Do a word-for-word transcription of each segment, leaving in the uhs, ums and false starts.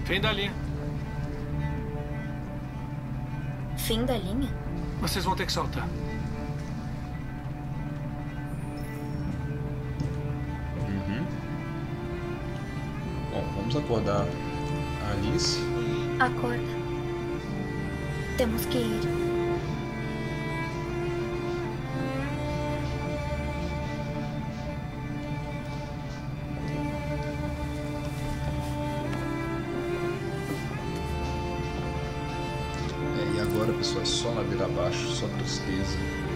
Fim da linha. Fim da linha? Vocês vão ter que saltar. Uhum. Bom, vamos acordar a Alice. Acorda. Temos que ir. É, e agora, pessoal, é só ladeira abaixo, só tristeza.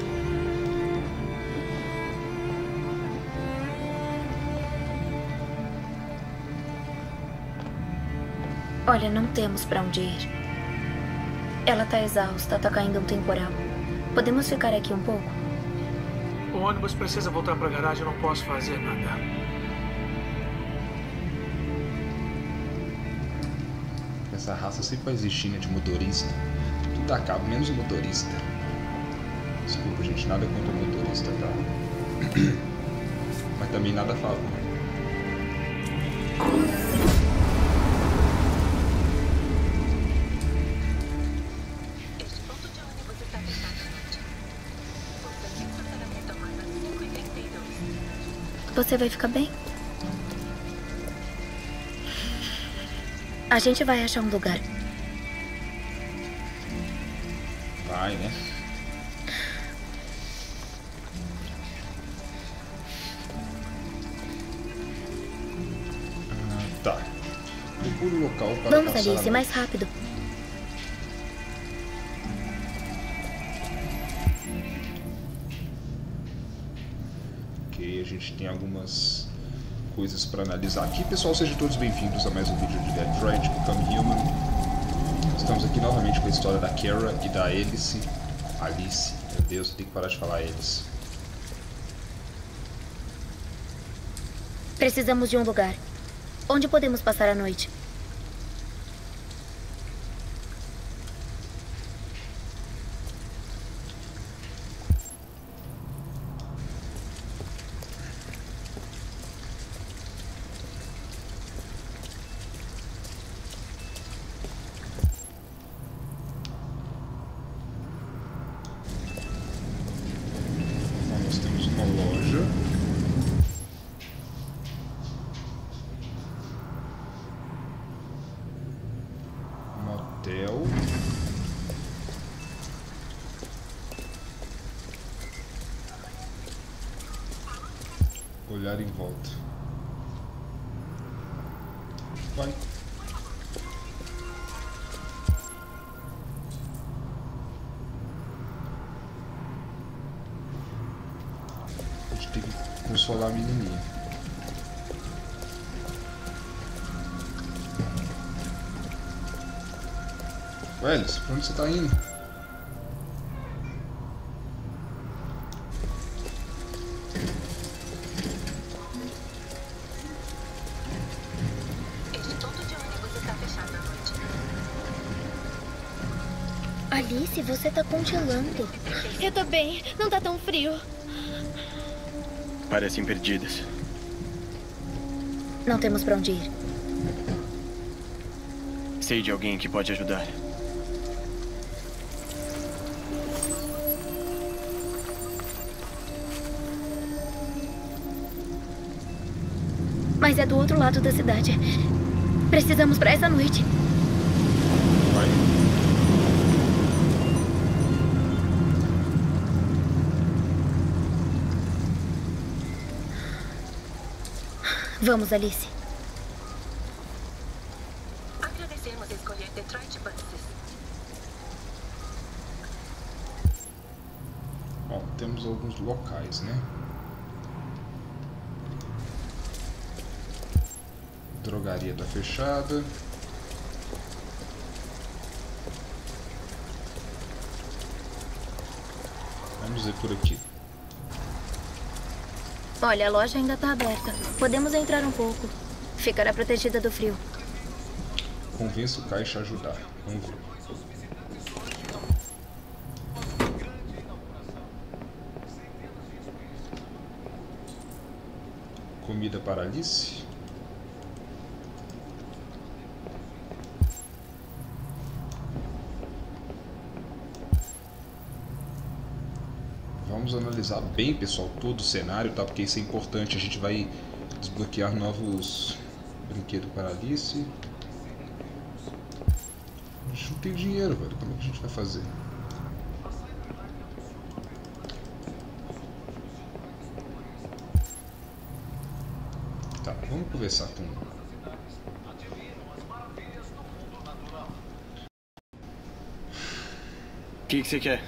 Olha, não temos pra onde ir. Ela tá exausta, tá caindo um temporal. Podemos ficar aqui um pouco? O ônibus precisa voltar pra garagem, eu não posso fazer nada. Essa raça sempre vai existir, né, de motorista. Tudo dá cabo, menos o motorista. Desculpa, gente, nada contra o motorista, tá? Mas também nada a favor. Você vai ficar bem? A gente vai achar um lugar. Vai, né? Ah, tá. Procure o local para Vamos, passar a Alice, noite. mais rápido. Ok, a gente tem algumas coisas para analisar aqui. Pessoal, sejam todos bem-vindos a mais um vídeo de Detroit Become Human. Estamos aqui novamente com a história da Kara e da Alice. Alice, meu Deus, eu tenho que parar de falar Alice. Precisamos de um lugar. Onde podemos passar a noite? Bom, nós temos uma loja. Motel. Olhar em volta. Vai. A gente tem que consolar a menininha. Ué, Alice, pra onde você tá indo? Este ponto de ônibus está fechado à noite. Alice, você tá congelando. Eu tô bem, não tá tão frio. Parecem perdidas. Não temos pra onde ir. Sei de alguém que pode ajudar. Mas é do outro lado da cidade. Precisamos pra essa noite. Vai. Vamos, Alice. Agradecemos escolher Detroit Buses. Bom, temos alguns locais, né? Drogaria tá fechada. Vamos ver por aqui. Olha, a loja ainda tá aberta. Podemos entrar um pouco. Ficará protegida do frio. Convença o caixa a ajudar. Vamos ver. Comida para Alice. Vamos analisar bem, pessoal, todo o cenário, tá? Porque isso é importante. A gente vai desbloquear novos brinquedos para Alice. A gente não tem dinheiro, velho. Como é que a gente vai fazer? Tá, vamos conversar com... O que que você quer?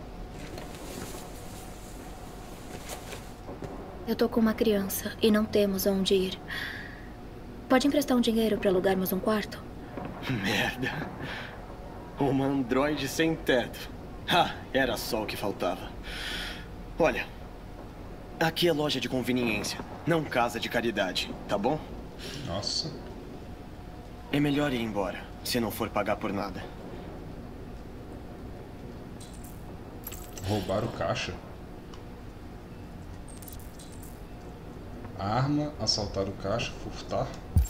Eu tô com uma criança e não temos aonde ir. Pode emprestar um dinheiro para alugarmos um quarto? Merda. Uma androide sem teto. Ah, era só o que faltava. Olha, aqui é loja de conveniência, não casa de caridade, tá bom? Nossa. É melhor ir embora, se não for pagar por nada. Roubar o caixa. Arma, assaltar o caixa, furtar.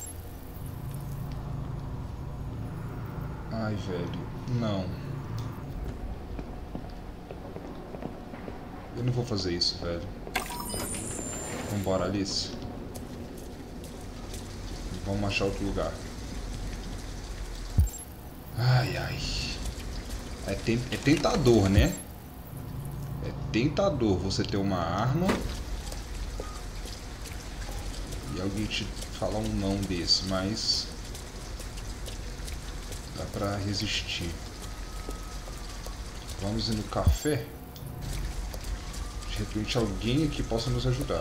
Ai, velho, não. Eu não vou fazer isso, velho. Vambora, Alice. Vamos achar outro lugar. Ai, ai. É, ten é tentador, né? É tentador você ter uma arma e alguém te falar um não desse, mas dá pra resistir. Vamos ir no café. De repente alguém aqui possa nos ajudar.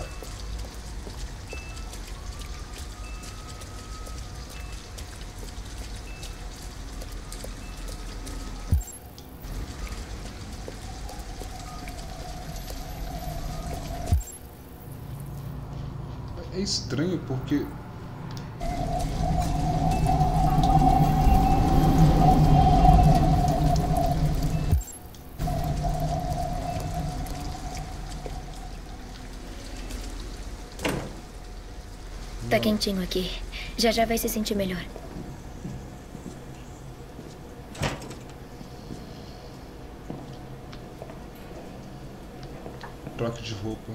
É estranho porque tá quentinho aqui. Já já vai se sentir melhor. troca de roupa.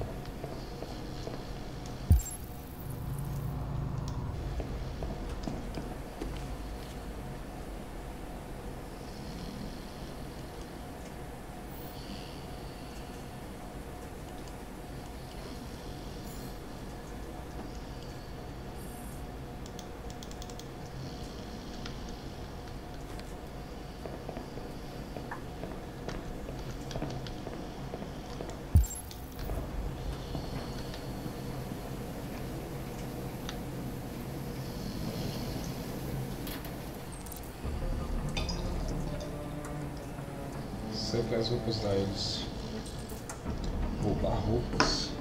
Segue as roupas da eles. Roubar roupas.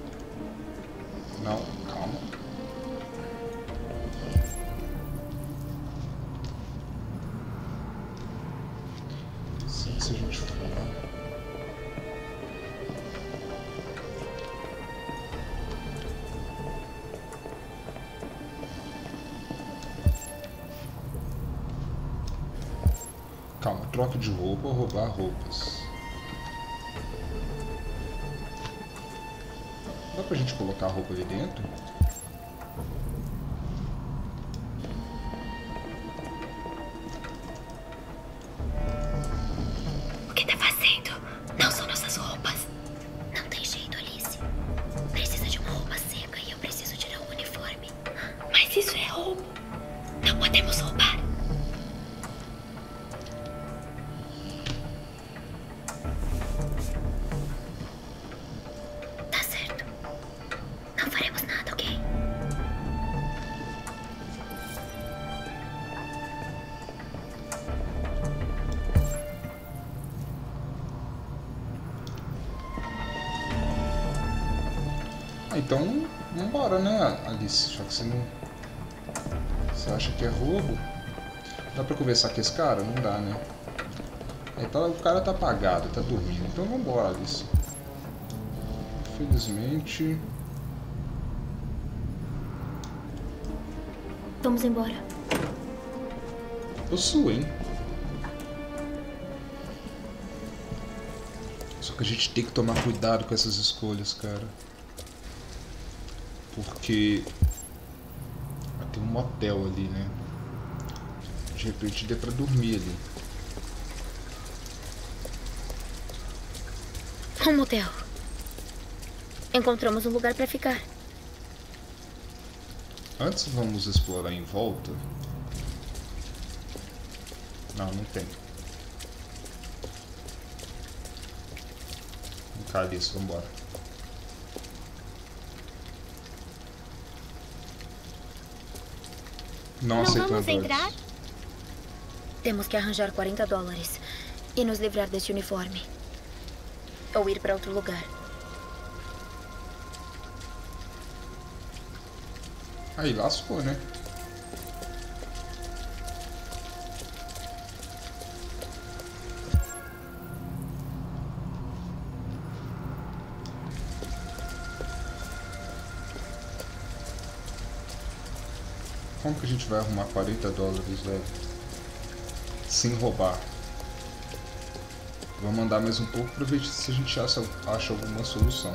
Não, calma. Assim que se a gente for. Calma, troca de roupa ou roubar roupas. Dá pra gente colocar a roupa ali dentro? O que tá fazendo? Não são nossas roupas. Não tem jeito, Alice. Precisa de uma roupa seca e eu preciso tirar o uniforme. Mas isso é roubo. Não podemos roubar. Então, vambora, né, Alice? Já que você não... Você acha que é roubo? Dá pra conversar com esse cara? Não dá, né? É, tá, o cara tá apagado, tá dormindo. Então vambora, Alice. Infelizmente... Vamos embora. Eu sou, hein? Só A gente tem que tomar cuidado com essas escolhas, cara. Porque tem um motel ali, né? De repente dê pra dormir ali. Um motel. Encontramos um lugar pra ficar. Antes vamos explorar em volta. Não, não tem. Caliço, vambora. Não, Não aceito vamos Androids. entrar? Temos que arranjar quarenta dólares e nos livrar deste uniforme. Ou ir pra outro lugar. Aí lascou, né? Como que a gente vai arrumar quarenta dólares, velho? Sem roubar. Vamos andar mais um pouco para ver se a gente acha, acha alguma solução.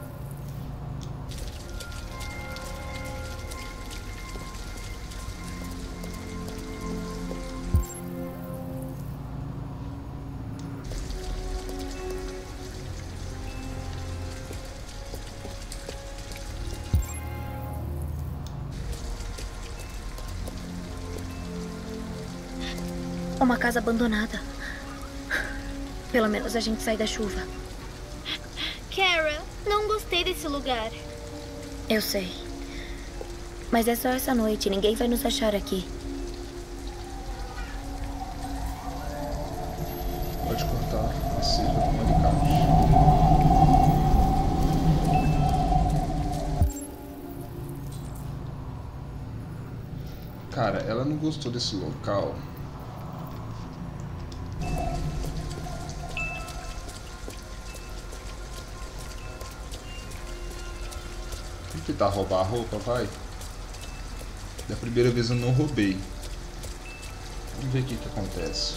Uma casa abandonada. Pelo menos a gente sai da chuva. Kara, não gostei desse lugar. Eu sei. Mas é só essa noite. Ninguém vai nos achar aqui. Pode cortar a cerca com um alicate. Cara, ela não gostou desse local. Tentar roubar a roupa, vai. Da primeira vez eu não roubei. Vamos ver o que que acontece.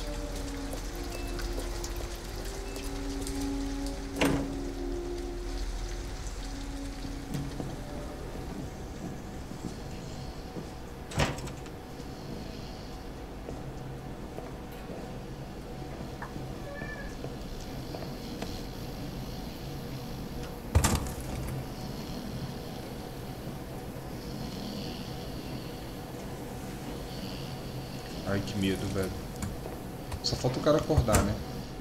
Ai, que medo, velho. Só falta o cara acordar, né?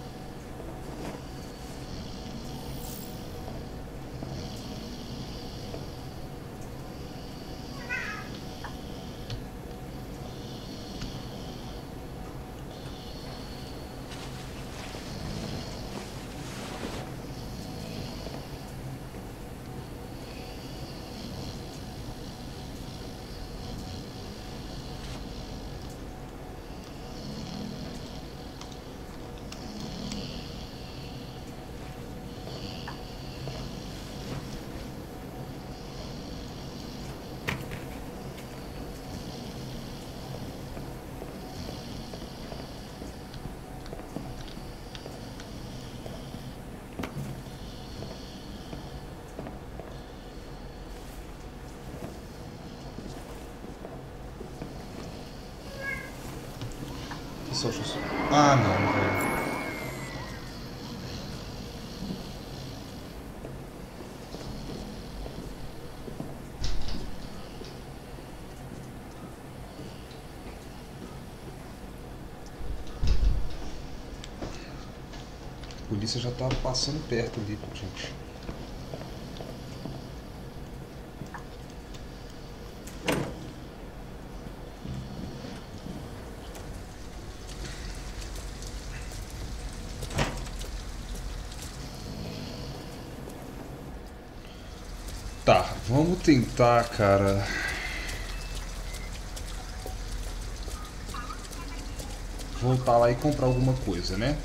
Ah, não, velho. A polícia já tá passando perto ali, gente. Tá, vamos tentar, cara. Voltar lá e comprar alguma coisa, né?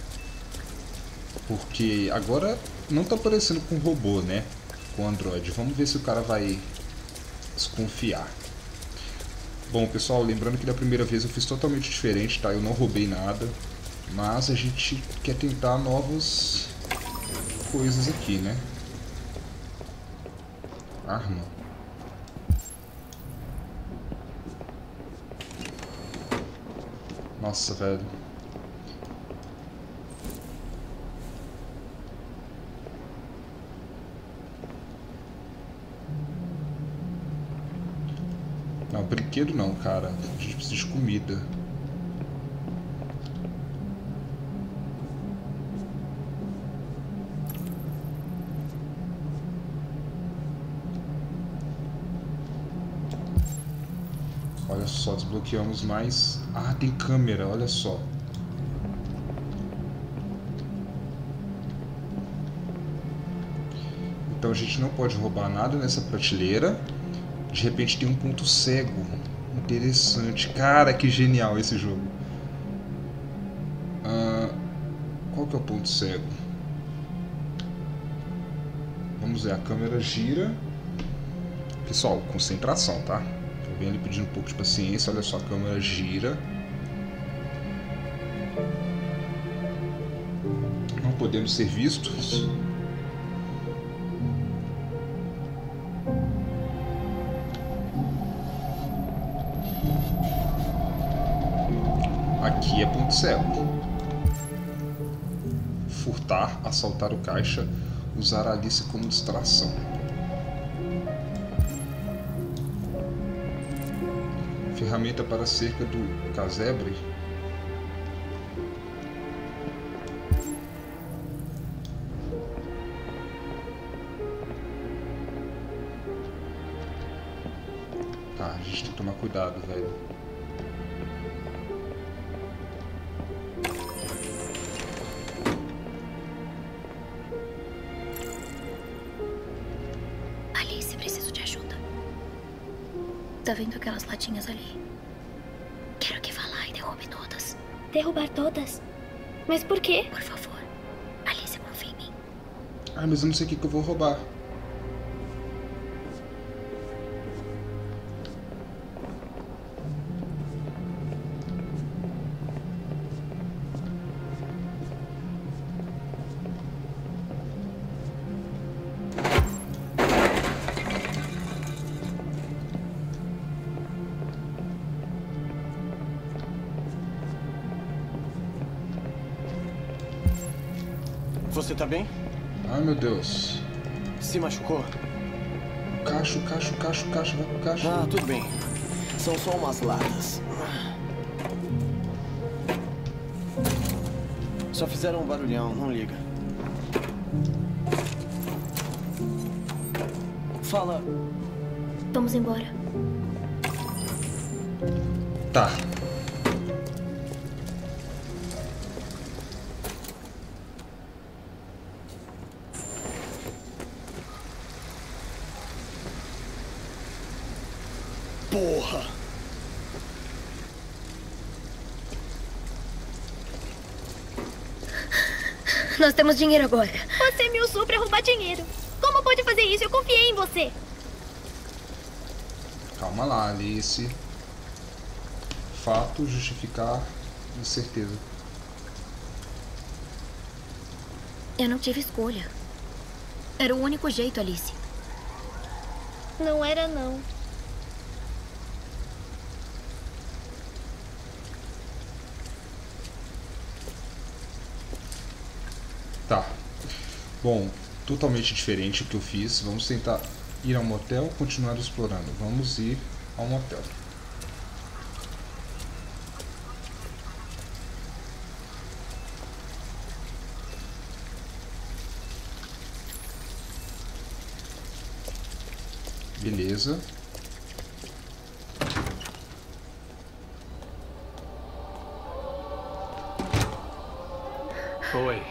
Porque agora não tá parecendo com robô, né? Com Android. Vamos ver se o cara vai desconfiar. Bom, pessoal, lembrando que da primeira vez eu fiz totalmente diferente, tá? Eu não roubei nada. Mas a gente quer tentar novos... coisas aqui, né? Arma. Nossa, velho. Não, brinquedo não, cara. A gente precisa de comida. Olha só, desbloqueamos mais... Ah, tem câmera, olha só. Então a gente não pode roubar nada nessa prateleira. De repente tem um ponto cego. Interessante. Cara, que genial esse jogo. Ah, qual que é o ponto cego? Vamos ver, a câmera gira. Pessoal, concentração, tá? Eu venho ali pedindo um pouco de paciência. Olha só, a câmera gira. Não podemos ser vistos. Aqui é ponto cego. Furtar, assaltar o caixa, usar a Alice como distração. Ferramenta para a cerca do casebre. Tá, a gente tem que tomar cuidado, velho. Tá vendo aquelas latinhas ali? Quero que vá lá e derrube todas. Derrubar todas? Mas por quê? Por favor. Alice, confia em mim. Ah, mas eu não sei o que, que eu vou roubar. Você tá bem? Ai, meu Deus. Se machucou? Cacho, cacho, cacho, cacho, vai pro cacho. Ah, tudo bem. São só umas latas. Só fizeram um barulhão, não liga. Fala. Vamos embora. Tá. Porra! Nós temos dinheiro agora. Você me usou pra roubar dinheiro. Como pode fazer isso? Eu confiei em você. Calma lá, Alice. Fato justificar incerteza. Eu não tive escolha. Era o único jeito, Alice. Não era, não. Tá. Bom, totalmente diferente o que eu fiz. Vamos tentar ir ao motel, continuar explorando. Vamos ir ao motel. Beleza. Oi.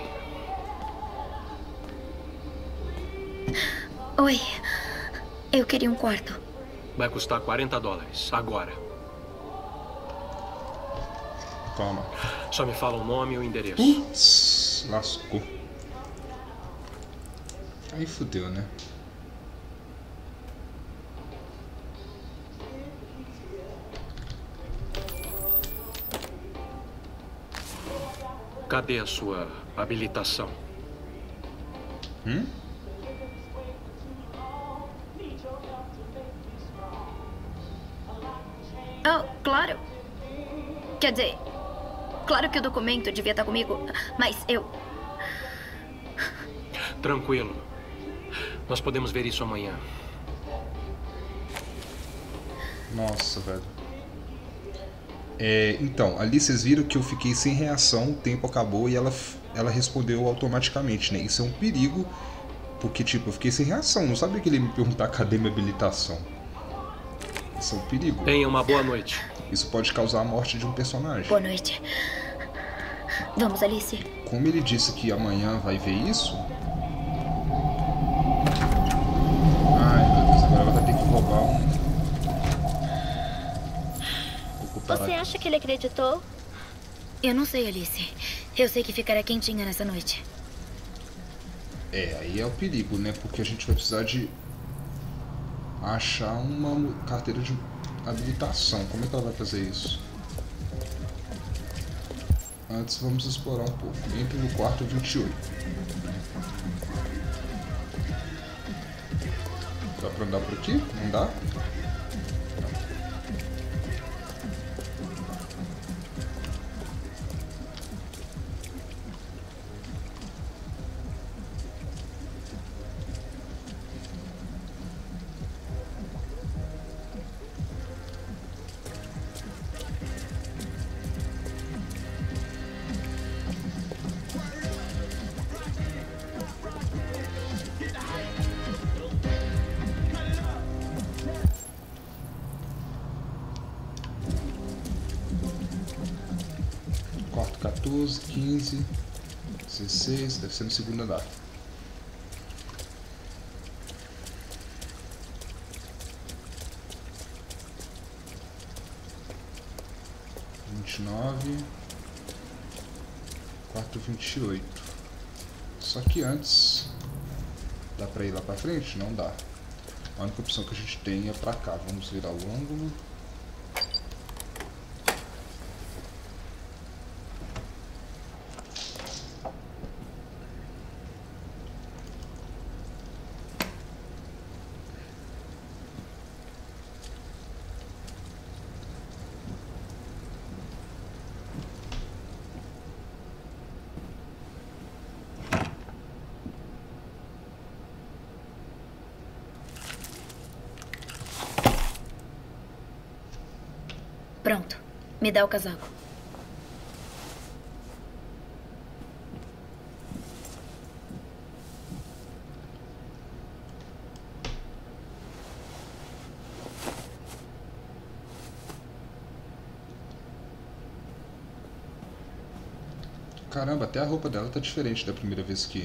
Oi. Eu queria um quarto. Vai custar quarenta dólares, agora. Toma. Só me fala o nome e o endereço. Putz, lascou. Aí fudeu, né? Cadê a sua habilitação? Hum? Oh, claro. Quer dizer, claro que o documento devia estar comigo, mas eu... Tranquilo. Nós podemos ver isso amanhã. Nossa, velho. É, então, ali vocês viram que eu fiquei sem reação, o tempo acabou e ela, ela respondeu automaticamente, né? Isso é um perigo, porque, tipo, eu fiquei sem reação. Não sabia que ele ia me perguntar cadê minha habilitação. Isso é um perigo. Tenha uma boa noite. Isso pode causar a morte de um personagem. Boa noite. Vamos, Alice. Como ele disse que amanhã vai ver isso... Ai, meu Deus, agora ela vai ter que roubar um... Você acha que ele acreditou? Eu não sei, Alice. Eu sei que ficará quentinha nessa noite. É, aí é o perigo, né? Porque a gente vai precisar de achar uma carteira de habilitação. Como é que ela vai fazer isso? Antes vamos explorar um pouco. Entre no quarto vinte e oito. Dá pra andar por aqui? Não dá? quatorze, quinze, dezesseis, deve ser no segundo andar. vinte e nove, quarto vinte e oito. Só que antes, dá pra ir lá pra frente? Não dá. A única opção que a gente tem é pra cá. Vamos virar o ângulo. Pronto. Me dá o casaco. Caramba, até a roupa dela tá diferente da primeira vez que...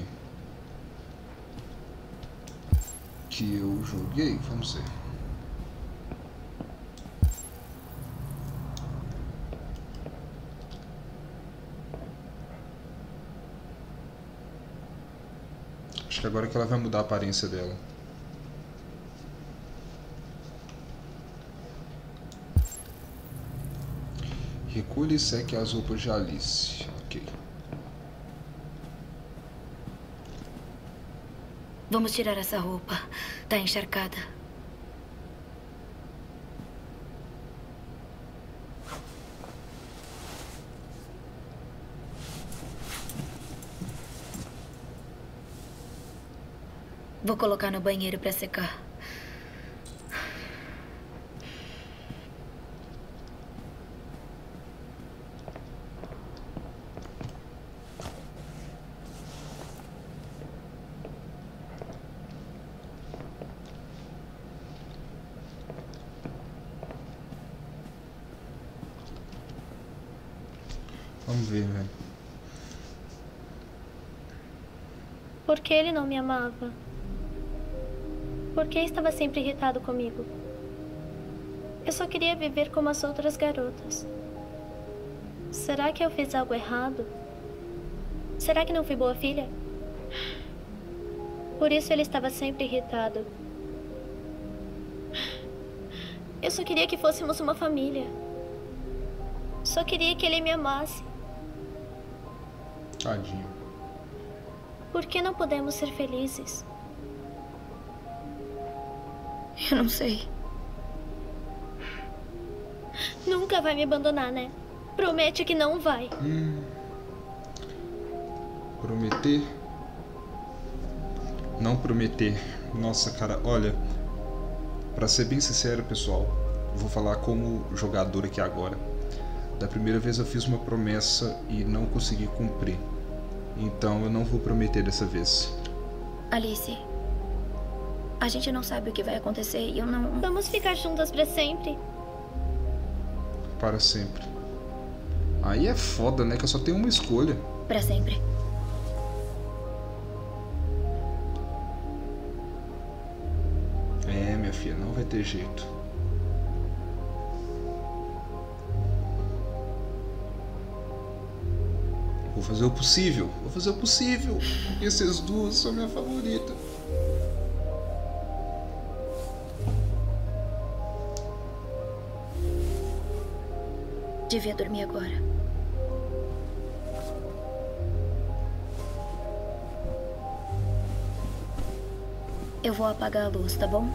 que eu joguei. Vamos ver. Acho que agora que ela vai mudar a aparência dela. Recolha e seque as roupas de Alice. Ok. Vamos tirar essa roupa. Tá encharcada. Vou colocar no banheiro pra secar. Vamos ver, velho. Por que ele não me amava? Por que estava sempre irritado comigo? Eu só queria viver como as outras garotas. Será que eu fiz algo errado? Será que não fui boa filha? Por isso ele estava sempre irritado. Eu só queria que fôssemos uma família. Só queria que ele me amasse. Tadinho. Por que não podemos ser felizes? Eu não sei. Nunca vai me abandonar, né? Promete que não vai. Hum. Prometer? Não prometer. Nossa, cara, olha. Pra ser bem sincero, pessoal, vou falar como jogador aqui agora. Da primeira vez eu fiz uma promessa e não consegui cumprir. Então eu não vou prometer dessa vez. Alice, a gente não sabe o que vai acontecer e eu não... Vamos ficar juntas pra sempre? Para sempre. Aí é foda, né? Que eu só tenho uma escolha. Pra sempre. É, minha filha, não vai ter jeito. Vou fazer o possível. Vou fazer o possível. Porque essas duas são minha favorita. Devia dormir agora. Eu vou apagar a luz, tá bom?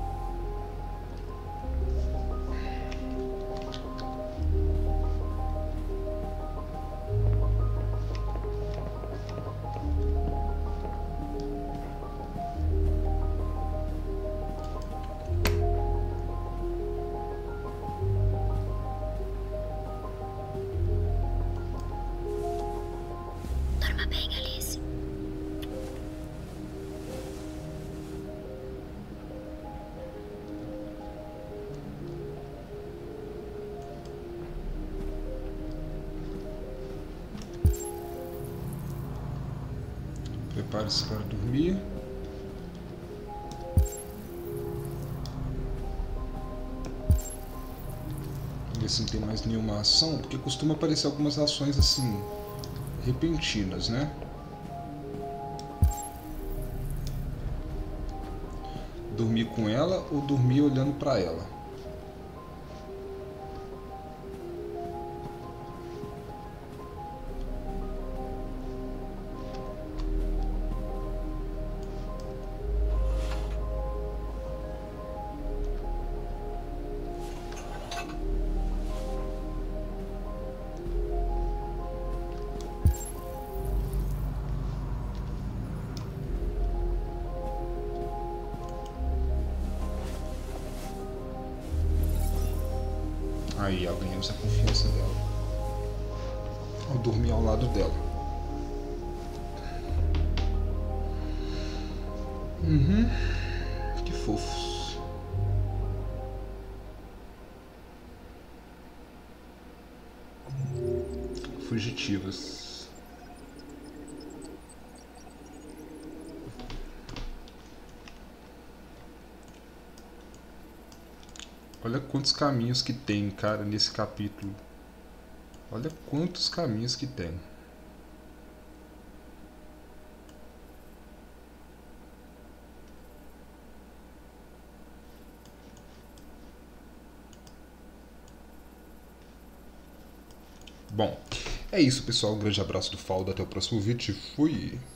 Dorma bem, Alice. Prepare-se para dormir. Ver se não tem mais nenhuma ação, porque costuma aparecer algumas ações assim, repentinas, né? Dormir com ela ou dormir olhando para ela? Aí, ela ganhamos a confiança dela. Ao dormir ao lado dela. Uhum. Que fofos. Fugitivas. Olha quantos caminhos que tem, cara, nesse capítulo. Olha quantos caminhos que tem. Bom, é isso, pessoal. Um grande abraço do Faldo. Até o próximo vídeo. Fui!